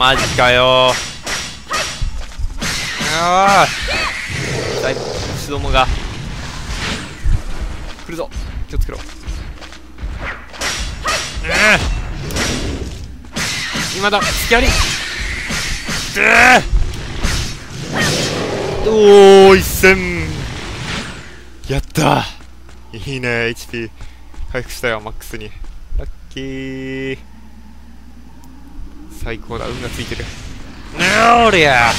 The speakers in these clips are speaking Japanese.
マジかよああだいぶ牛どもが来るぞ。気をつけろ。今だ隙あり。おー一戦やったー。いいね。 HP 回復したよマックスに。ラッキー。最高だ。運がついてる。おりゃ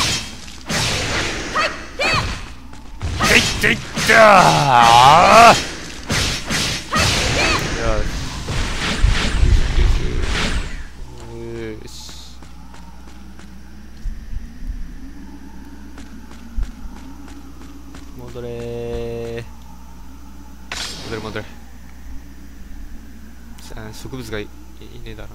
いっていったー。よし戻れー。戻れ。植物がいねえだろう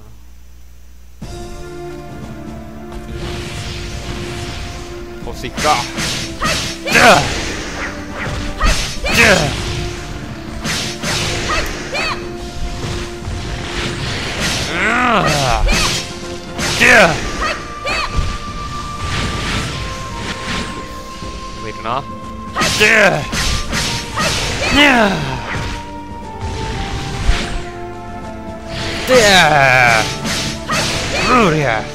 な。倒していくか。いるな。うりゃ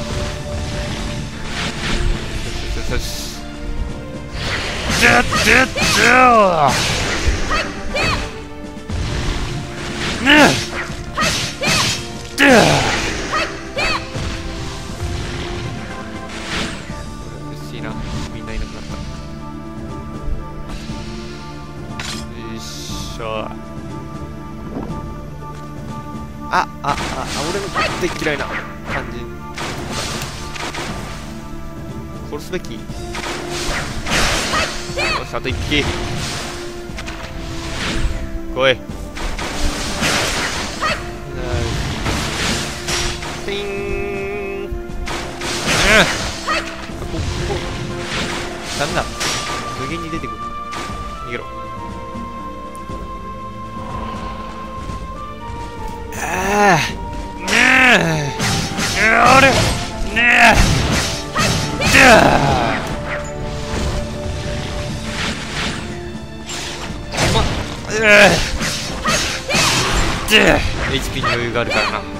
よし。嬉しいな。みんないなくなった。よいしょ。俺の大嫌いな感じ。殺すべき。よし、あと1匹来い。ピンここダメだ。無限に出てくる。逃げろ。HP に余裕があるからな。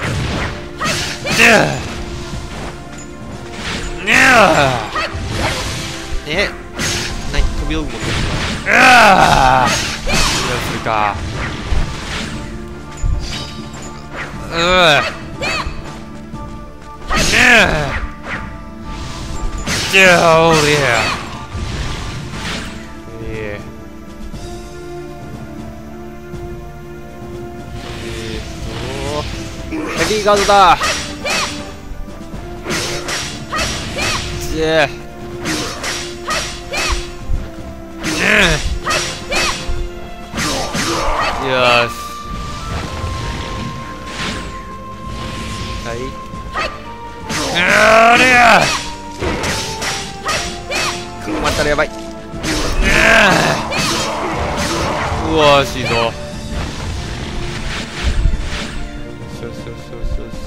何飛び道具持ってる。どうするか。ヘビーガードだ。よし。はい。組まったらやばい。うわーしいぞ。よしよしよしよしよし。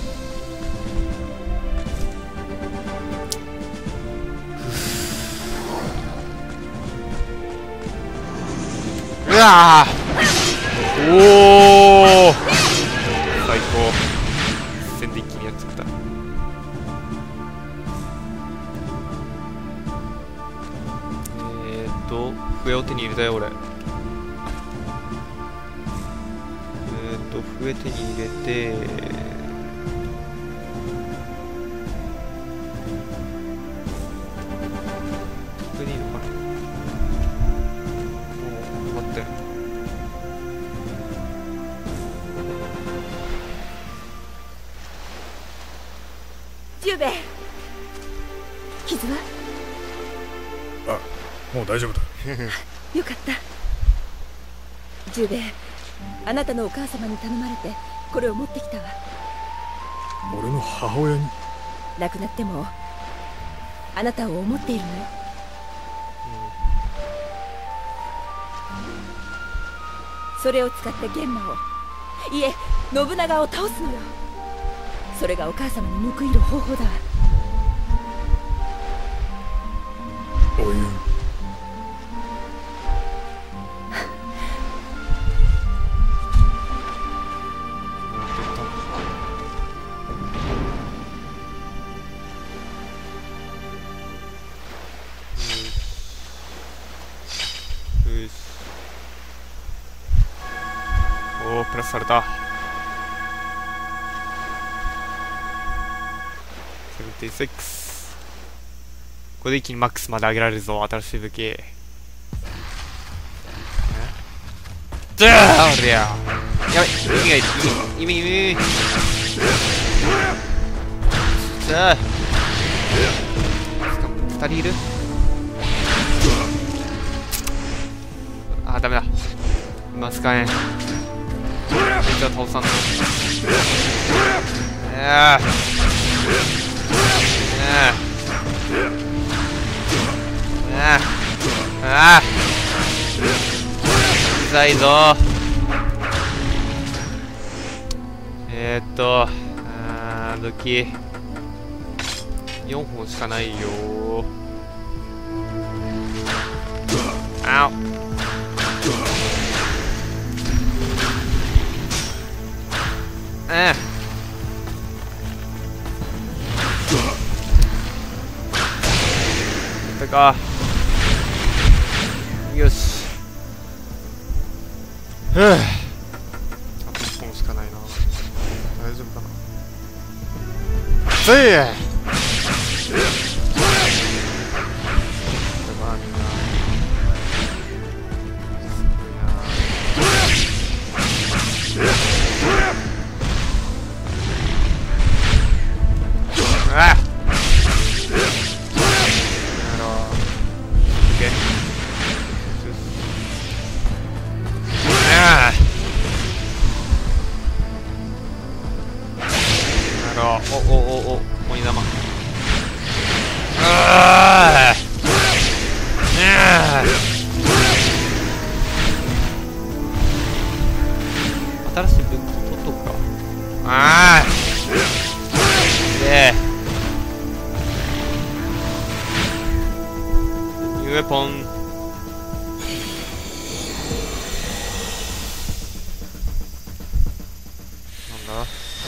うわーおお最高。一戦で一気にやっちゃった。笛を手に入れたよ俺。笛手に入れてこれでいいのかな。もう待って。 ジューベ傷は？ もう大丈夫だ。 よかった。ジューベ、あなたのお母様に頼まれてこれを持ってきたわ。 俺の母親に？ 亡くなってもあなたを思っているのよ。それを使って玄馬を、いえ信長を倒すのよ。 それがお母様に報いる方法だ。 おゆう、 よし。おお、プラスされた。76。これで一気にマックスまで上げられるぞ、新しい武器。じゃあ、俺や。やばい、弓がいる。弓。じゃあ。しかも、2人いる。あ、ダメだ。今使えん。こいつは倒さんと。うざいぞ。武器4本しかないよ。あお。か。よし。あと1本しかないな。大丈夫かな。せいや。みんな。あっ。お、鬼玉。新しい武器取っとくか。ニューウェポン。なんだ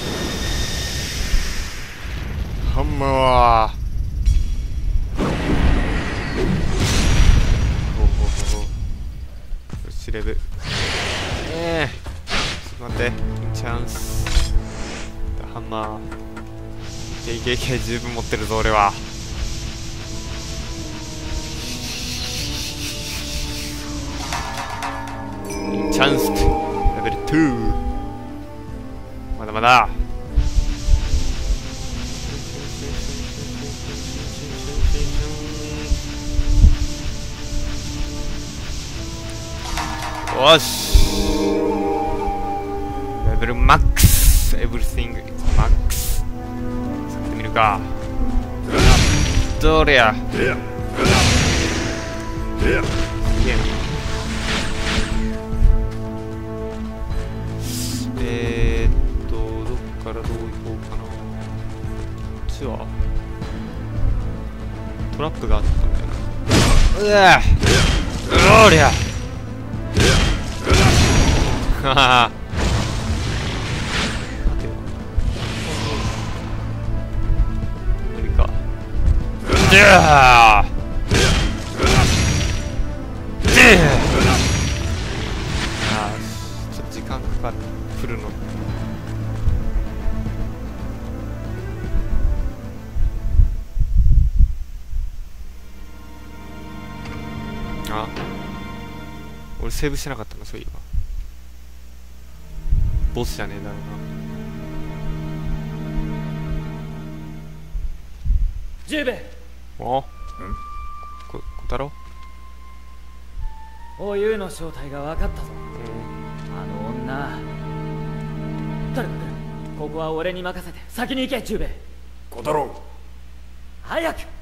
ハンマーはよしレベルちょっと待ってチャンスハンマー KKK 十分持ってるぞ俺は。チャンスレベル2まだまだ。よしレベルマックス Everything is max 使ってみるか。どれやどっからどう行こうかな。こっちはトラップがあったんだよな。どれやはは待てよ無理か。ちょっと時間かかる振るの。俺セーブしてなかったなそういえば。ボスじゃねえだろうな。 ジューベ。 お小太郎。 おゆうの正体が分かったぞ。あの女。とにかくここは俺に任せて先に行けジューベ。 小太郎。 早く。